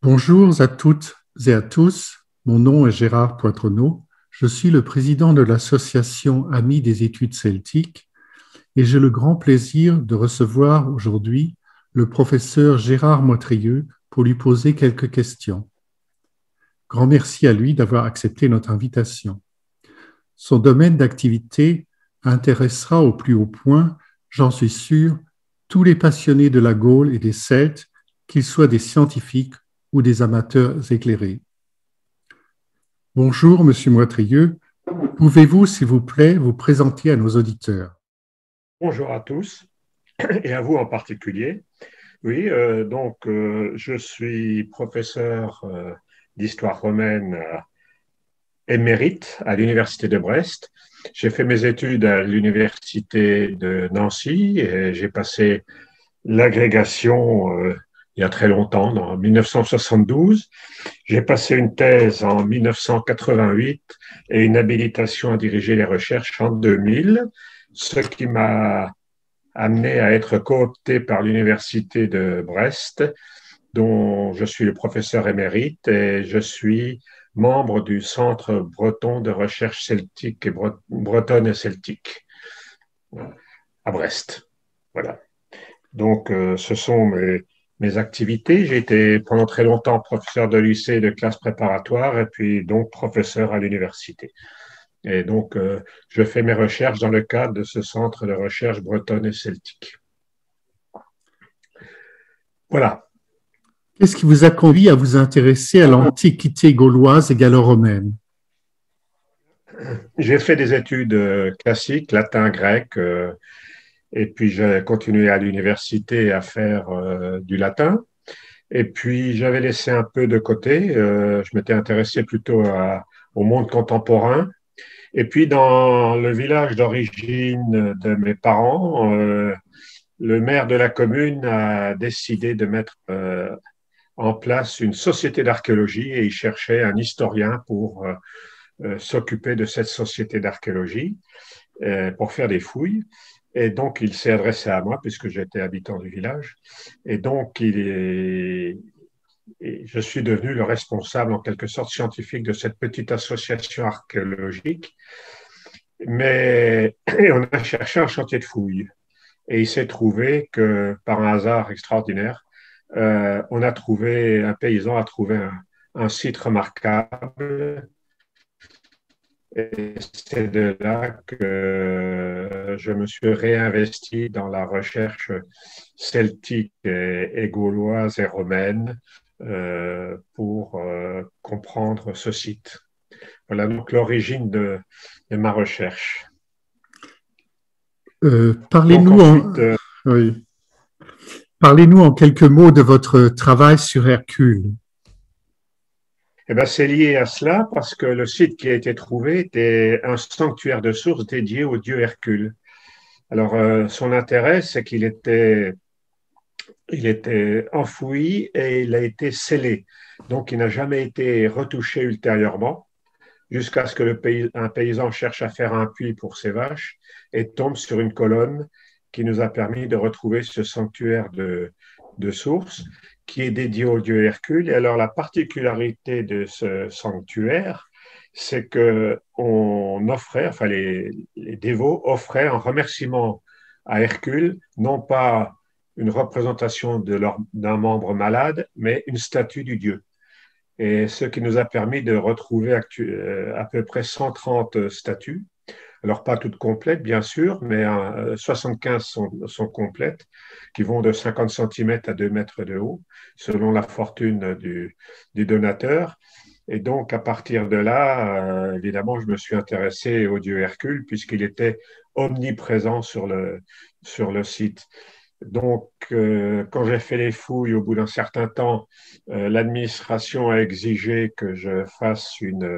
Bonjour à toutes et à tous, mon nom est Gérard Poitrenaud, je suis le président de l'association Amis des études celtiques et j'ai le grand plaisir de recevoir aujourd'hui le professeur Gérard Moitrieux pour lui poser quelques questions. Grand merci à lui d'avoir accepté notre invitation. Son domaine d'activité intéressera au plus haut point, j'en suis sûr, tous les passionnés de la Gaule et des Celtes, qu'ils soient des scientifiques ou des amateurs éclairés. Bonjour, Monsieur Moitrieux. Pouvez-vous, s'il vous plaît, vous présenter à nos auditeurs? Bonjour à tous et à vous en particulier. Oui, je suis professeur d'histoire romaine émérite à l'Université de Brest. J'ai fait mes études à l'Université de Nancy et j'ai passé l'agrégation il y a très longtemps, en 1972. J'ai passé une thèse en 1988 et une habilitation à diriger les recherches en 2000, ce qui m'a amené à être coopté par l'Université de Brest, dont je suis le professeur émérite et je suis membre du Centre breton de recherche celtique et bretonne et celtique à Brest. Voilà. Donc, ce sont mes activités. J'ai été pendant très longtemps professeur de lycée de classe préparatoire et puis donc professeur à l'université. Et donc, je fais mes recherches dans le cadre de ce centre de recherche bretonne et celtique. Voilà. Qu'est-ce qui vous a conduit à vous intéresser à l'Antiquité gauloise et gallo-romaine? J'ai fait des études classiques, latin, grec, et puis j'ai continué à l'université à faire du latin. Et puis j'avais laissé un peu de côté, je m'étais intéressé plutôt au monde contemporain. Et puis dans le village d'origine de mes parents, le maire de la commune a décidé de mettre en place une société d'archéologie et il cherchait un historien pour s'occuper de cette société d'archéologie pour faire des fouilles. Et donc, il s'est adressé à moi puisque j'étais habitant du village. Et donc, je suis devenu le responsable, en quelque sorte, scientifique de cette petite association archéologique. Mais on a cherché un chantier de fouilles. Et il s'est trouvé que, par un hasard extraordinaire, un paysan a trouvé un site remarquable. Et c'est de là que je me suis réinvesti dans la recherche celtique et gauloise et romaine pour comprendre ce site. Voilà donc l'origine de ma recherche. Donc Parlez-nous ensuite, oui. Parlez-nous en quelques mots de votre travail sur Hercule. eh ben, c'est lié à cela parce que le site qui a été trouvé était un sanctuaire de sources dédié au dieu Hercule. Alors, son intérêt, c'est il était enfoui et il a été scellé. Donc, il n'a jamais été retouché ultérieurement jusqu'à ce que un paysan cherche à faire un puits pour ses vaches et tombe sur une colonne qui nous a permis de retrouver ce sanctuaire de sources qui est dédié au dieu Hercule. Et alors, la particularité de ce sanctuaire, c'est que les dévots offraient en remerciement à Hercule, non pas une représentation d'un membre malade, mais une statue du dieu. Et ce qui nous a permis de retrouver à peu près 130 statues. Alors, pas toutes complètes, bien sûr, mais 75 sont complètes, qui vont de 50 cm à 2 mètres de haut, selon la fortune du donateur. Et donc, à partir de là, évidemment, je me suis intéressé au dieu Hercule, puisqu'il était omniprésent sur le site. Donc, quand j'ai fait les fouilles, au bout d'un certain temps, l'administration a exigé que je fasse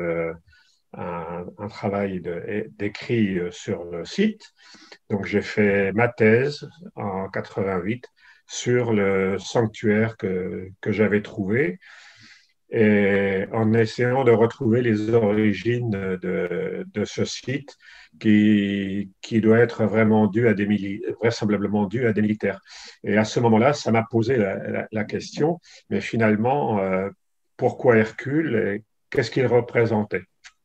un travail d'écrit sur le site. Donc, j'ai fait ma thèse en 88 sur le sanctuaire que j'avais trouvé et en essayant de retrouver les origines de ce site qui doit être vraiment dû à vraisemblablement dû à des militaires. Et à ce moment-là, ça m'a posé la question, mais finalement, pourquoi Hercule et qu'est-ce qu'il représentait.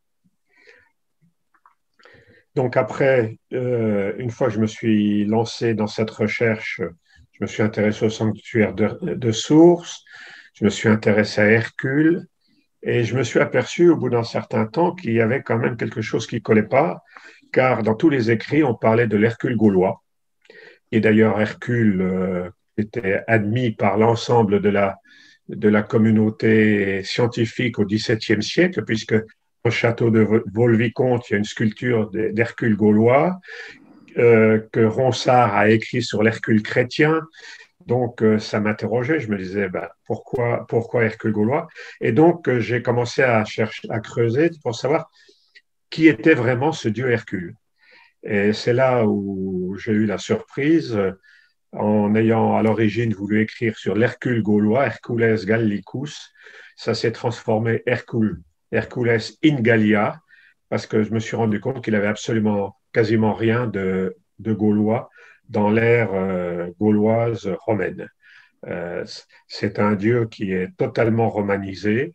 Donc après, une fois que je me suis lancé dans cette recherche, je me suis intéressé au sanctuaire de Sources, je me suis intéressé à Hercule, et je me suis aperçu au bout d'un certain temps qu'il y avait quand même quelque chose qui ne collait pas, car dans tous les écrits, on parlait de l'Hercule gaulois. Et d'ailleurs, Hercule était admis par l'ensemble de la communauté scientifique au XVIIe siècle, puisque au château de Vaux-le-Vicomte, il y a une sculpture d'Hercule gaulois que Ronsard a écrit sur l'Hercule chrétien. Donc, ça m'interrogeait. Je me disais, bah, pourquoi Hercule gaulois? Et donc, j'ai commencé à chercher, à creuser pour savoir qui était vraiment ce dieu Hercule. Et c'est là où j'ai eu la surprise, en ayant à l'origine voulu écrire sur l'Hercule gaulois, Hercules Gallicus. Ça s'est transformé Hercules in Gallia, parce que je me suis rendu compte qu'il avait absolument quasiment rien de gaulois dans l'ère gauloise romaine. C'est un dieu qui est totalement romanisé,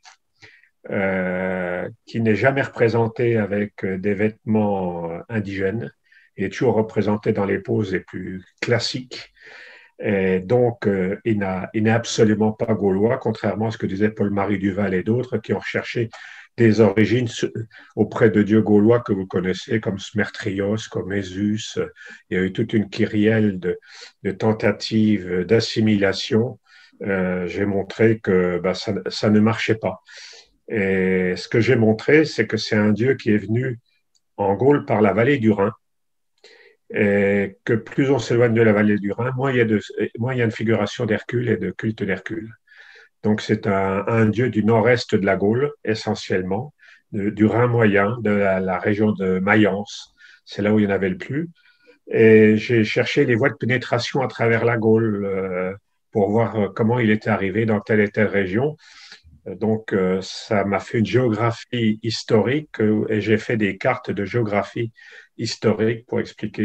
qui n'est jamais représenté avec des vêtements indigènes. Il est toujours représenté dans les poses les plus classiques. Et donc, il n'est absolument pas gaulois, contrairement à ce que disait Paul-Marie Duval et d'autres qui ont recherché des origines auprès de dieux gaulois que vous connaissez, comme Smertrios, comme Ésus. Il y a eu toute une kyrielle de tentatives d'assimilation. J'ai montré que bah, ça ne marchait pas. Et ce que j'ai montré, c'est que c'est un dieu qui est venu en Gaule par la vallée du Rhin, et que plus on s'éloigne de la vallée du Rhin, moins il y a une figuration d'Hercule et de culte d'Hercule. Donc c'est un dieu du nord-est de la Gaule, essentiellement, du Rhin moyen, de la région de Mayence. C'est là où il y en avait le plus. Et j'ai cherché les voies de pénétration à travers la Gaule pour voir comment il était arrivé dans telle et telle région. Donc, ça m'a fait une géographie historique et j'ai fait des cartes de géographie historique pour expliquer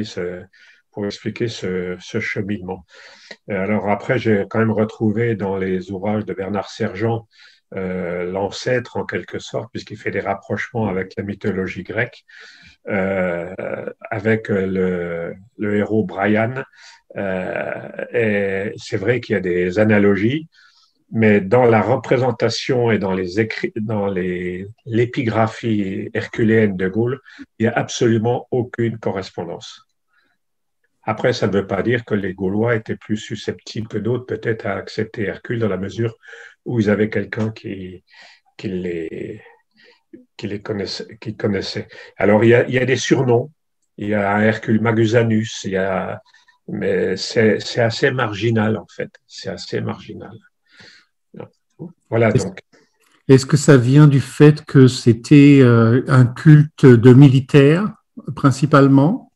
ce cheminement. Alors après, j'ai quand même retrouvé dans les ouvrages de Bernard Sergent l'ancêtre en quelque sorte, puisqu'il fait des rapprochements avec la mythologie grecque, avec le héros Brian. Et c'est vrai qu'il y a des analogies, mais dans la représentation et dans les écrits, dans l'épigraphie herculéenne de Gaulle, il n'y a absolument aucune correspondance. Après, ça ne veut pas dire que les Gaulois étaient plus susceptibles que d'autres peut-être à accepter Hercule dans la mesure où ils avaient quelqu'un qui les connaissait. Alors, il y a des surnoms. Il y a un Hercule Magusanus, mais c'est assez marginal en fait. C'est assez marginal. Voilà donc. Est-ce que ça vient du fait que c'était un culte de militaires principalement?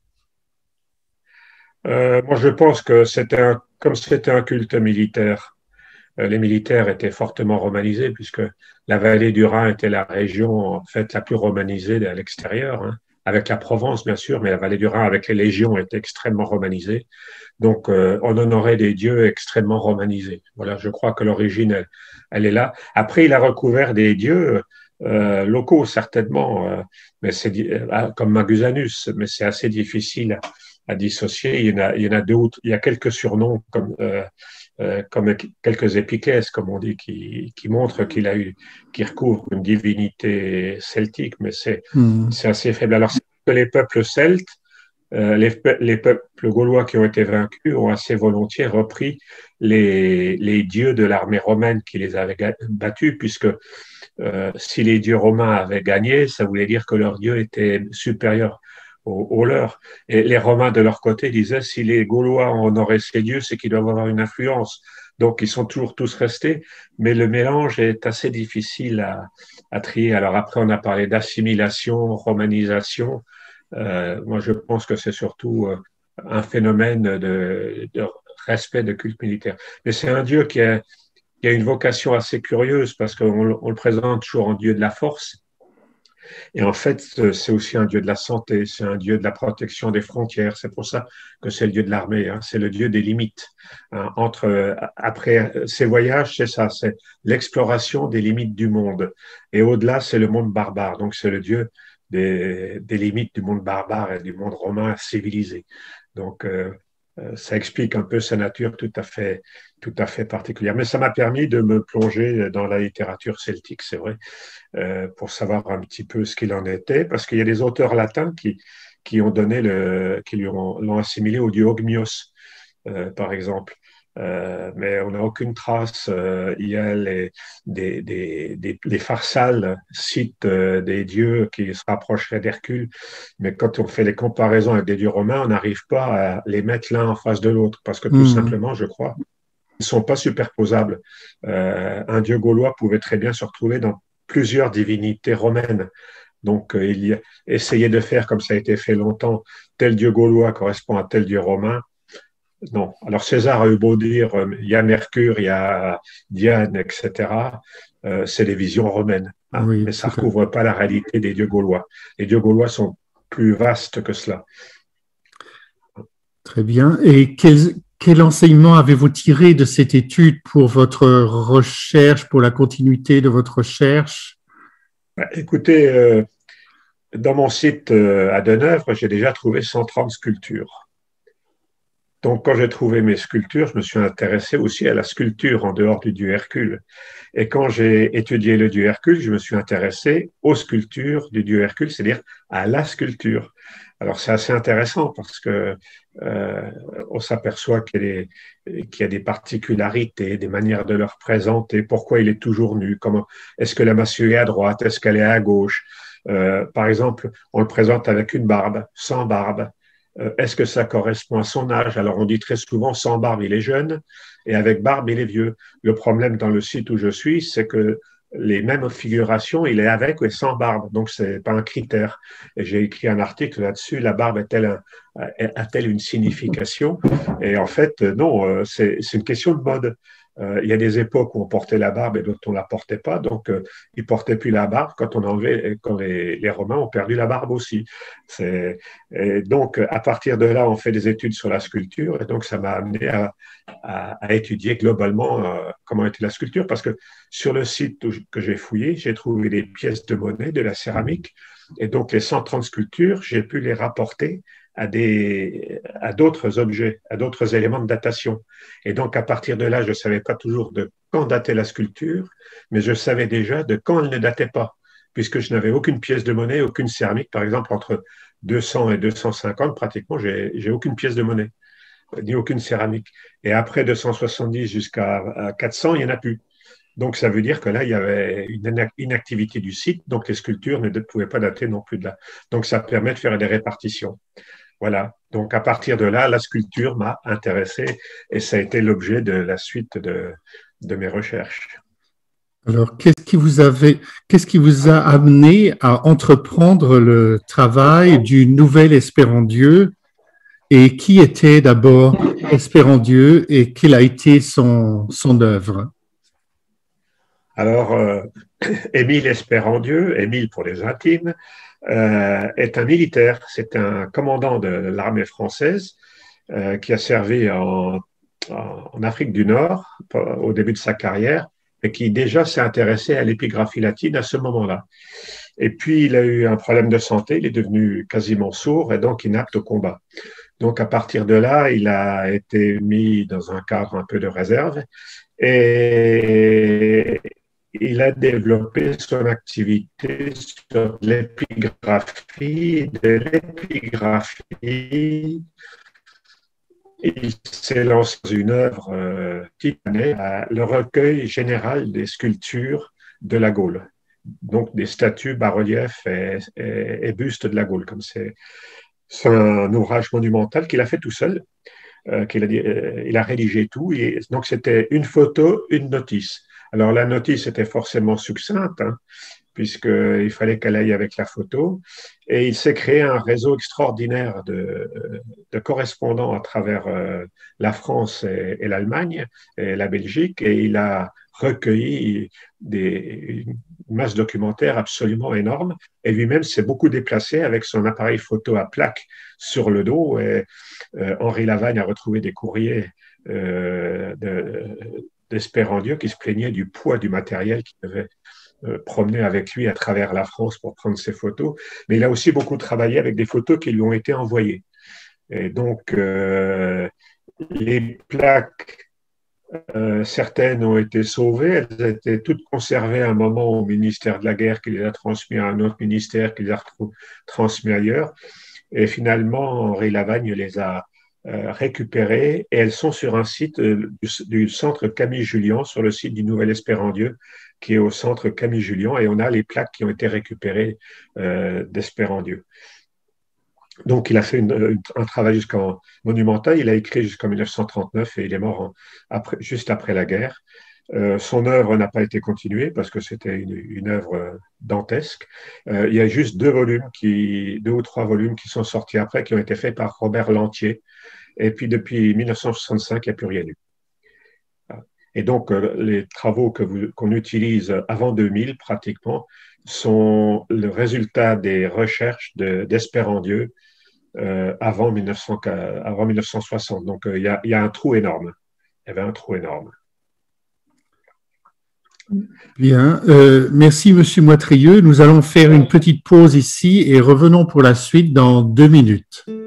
Moi, je pense que comme c'était un culte militaire, les militaires étaient fortement romanisés puisque la vallée du Rhin était la région en fait la plus romanisée à l'extérieur, hein, avec la Provence bien sûr, mais la vallée du Rhin avec les légions était extrêmement romanisée. Donc, on honorait des dieux extrêmement romanisés. Voilà, je crois que l'origine, elle est là. Après, il a recouvert des dieux locaux certainement, mais comme Magusanus, mais c'est assez difficile à dissocier. Il y en a il y a quelques surnoms comme quelques épiclèses, comme on dit, qui montrent qu'il recouvre une divinité celtique, mais c'est assez faible. Alors, c'est que les peuples celtes, les peuples gaulois qui ont été vaincus ont assez volontiers repris les dieux de l'armée romaine qui les avait battus, puisque si les dieux romains avaient gagné, ça voulait dire que leur dieu était supérieur aux leurs. Et les Romains, de leur côté, disaient, si les Gaulois honoraient ces dieux, c'est qu'ils doivent avoir une influence. Donc, ils sont toujours tous restés, mais le mélange est assez difficile à trier. Alors après, on a parlé d'assimilation, romanisation. Moi, je pense que c'est surtout un phénomène de respect de culte militaire. Mais c'est un dieu qui a une vocation assez curieuse parce qu'on le présente toujours en dieu de la force, Et en fait, c'est aussi un dieu de la santé, c'est un dieu de la protection des frontières. C'est pour ça que c'est le dieu de l'armée, hein. C'est le dieu des limites. Hein. Après ces voyages, c'est ça, c'est l'exploration des limites du monde. Et au-delà, c'est le monde barbare. Donc, c'est le dieu des limites du monde barbare et du monde romain civilisé. Donc, ça explique un peu sa nature tout à fait particulière. Mais ça m'a permis de me plonger dans la littérature celtique, c'est vrai, pour savoir un petit peu ce qu'il en était, parce qu'il y a des auteurs latins qui ont donné qui l'ont assimilé au dieu Ogmios, par exemple. Mais on n'a aucune trace. Il y a les Pharsales citent des dieux qui se rapprocheraient d'Hercule, mais quand on fait les comparaisons avec des dieux romains, on n'arrive pas à les mettre l'un en face de l'autre, parce que tout simplement, je crois, ils ne sont pas superposables. Un dieu gaulois pouvait très bien se retrouver dans plusieurs divinités romaines. Donc, essayer de faire comme ça a été fait longtemps, tel dieu gaulois correspond à tel dieu romain. Non. Alors César a eu beau dire, il y a Mercure, il y a Diane, etc. C'est des visions romaines, hein, Oui, mais ça ne recouvre pas la réalité des dieux gaulois. Les dieux gaulois sont plus vastes que cela. très bien. Et quel enseignement avez-vous tiré de cette étude pour votre recherche, pour la continuité de votre recherche? Écoutez, dans mon site à Deneuvre, j'ai déjà trouvé 130 sculptures. Donc, quand j'ai trouvé mes sculptures, je me suis intéressé aussi à la sculpture en dehors du dieu Hercule. Et quand j'ai étudié le dieu Hercule, je me suis intéressé aux sculptures du dieu Hercule, c'est-à-dire à la sculpture. Alors, c'est assez intéressant parce que on s'aperçoit qu'il y a des particularités, des manières de le représenter, pourquoi il est toujours nu, comment est-ce que la massue est à droite, est-ce qu'elle est à gauche. Par exemple, on le présente avec une barbe, sans barbe. Est-ce que ça correspond à son âge? Alors, on dit très souvent, sans barbe, il est jeune, et avec barbe, il est vieux. Le problème dans le site où je suis, c'est que les mêmes figurations, il est avec et sans barbe, donc ce n'est pas un critère. Et j'ai écrit un article là-dessus, la barbe a-t-elle une signification? Et en fait, non, c'est une question de mode. Il y a des époques où on portait la barbe et d'autres on ne la portait pas. Donc, ils ne portaient plus la barbe quand quand les Romains ont perdu la barbe aussi. Et donc, à partir de là, on fait des études sur la sculpture. Et donc, ça m'a amené à étudier globalement comment était la sculpture. Parce que sur le site que j'ai fouillé, j'ai trouvé des pièces de monnaie, de la céramique. Et donc, les 130 sculptures, j'ai pu les rapporter à d'autres objets, à d'autres éléments de datation. Et donc, à partir de là, je ne savais pas toujours de quand datait la sculpture, mais je savais déjà de quand elle ne datait pas, puisque je n'avais aucune pièce de monnaie, aucune céramique. Par exemple, entre 200 et 250, pratiquement, j'ai aucune pièce de monnaie, ni aucune céramique. Et après 270 jusqu'à 400, il n'y en a plus. Donc, ça veut dire que là, il y avait une inactivité du site, donc les sculptures ne pouvaient pas dater non plus de là. Donc, ça permet de faire des répartitions. Voilà. Donc, à partir de là, la sculpture m'a intéressé et ça a été l'objet de la suite de mes recherches. Alors, qu'est-ce qui vous a amené à entreprendre le travail du nouvel Espérandieu et qui était d'abord Espérandieu et quelle a été son œuvre? Alors, Émile Espérandieu, Émile pour les intimes, est un militaire. C'est un commandant de l'armée française qui a servi en Afrique du Nord au début de sa carrière et qui déjà s'est intéressé à l'épigraphie latine à ce moment-là. Et puis, il a eu un problème de santé, il est devenu quasiment sourd et donc inapte au combat. Donc, à partir de là, il a été mis dans un cadre un peu de réserve et il a développé son activité sur l'épigraphie. De l'épigraphie, il s'est lancé dans une œuvre titanée, le recueil général des sculptures de la Gaule. Donc des statues, bas-reliefs et bustes de la Gaule. C'est un ouvrage monumental qu'il a fait tout seul. Il a rédigé tout. Et donc, c'était une photo, une notice. Alors, la notice était forcément succincte, hein, puisqu'il fallait qu'elle aille avec la photo. Et il s'est créé un réseau extraordinaire de correspondants à travers la France et l'Allemagne et la Belgique. Et il a recueilli une masse documentaire absolument énorme. Et lui-même s'est beaucoup déplacé avec son appareil photo à plaque sur le dos. Et Henri Lavagne a retrouvé des courriers d'Espérandieu qui se plaignaient du poids du matériel qu'il devait promener avec lui à travers la France pour prendre ses photos. Mais il a aussi beaucoup travaillé avec des photos qui lui ont été envoyées. Et donc, les plaques, certaines ont été sauvées, elles étaient toutes conservées à un moment au ministère de la Guerre qui les a transmises à un autre ministère qui les a transmises ailleurs. Et finalement, Henri Lavagne les a récupérées et elles sont sur un site du centre Camille Jullian, sur le site du Nouvel Espérandieu, qui est au centre Camille Jullian, et on a les plaques qui ont été récupérées d'Espérandieu. Donc, il a fait un travail jusqu'en monumental. Il a écrit jusqu'en 1939 et il est mort juste après la guerre. Son œuvre n'a pas été continuée parce que c'était une œuvre dantesque. Il y a juste deux ou trois volumes qui sont sortis après, qui ont été faits par Robert Lantier. Et puis, depuis 1965, il n'y a plus rien eu. Et donc, les travaux qu'on utilise avant 2000, pratiquement, sont le résultat des recherches d'Espérandieu avant 1960. Donc, il y a un trou énorme. Il y avait un trou énorme. Bien, merci Monsieur Moitrieux. Nous allons faire une petite pause ici et revenons pour la suite dans 2 minutes.